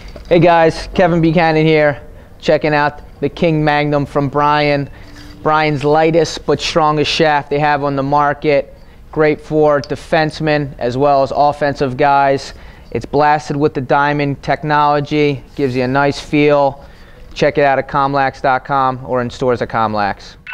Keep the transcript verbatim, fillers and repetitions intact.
Hey guys, Kevin Buchanan here, checking out the King Magnum from Brine. Brine's lightest but strongest shaft they have on the market. Great for defensemen as well as offensive guys. It's blasted with the diamond technology, gives you a nice feel. Check it out at Com Lax dot com or in stores at ComLax.